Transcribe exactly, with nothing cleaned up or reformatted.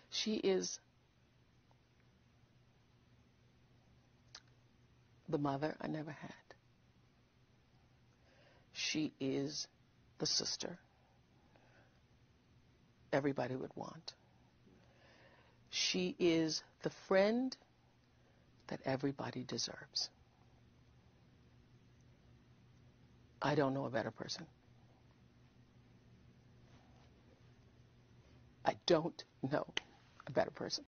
She is the mother I never had. She is the sister everybody would want. She is the friend that everybody deserves. I don't know a better person. I don't know a better person.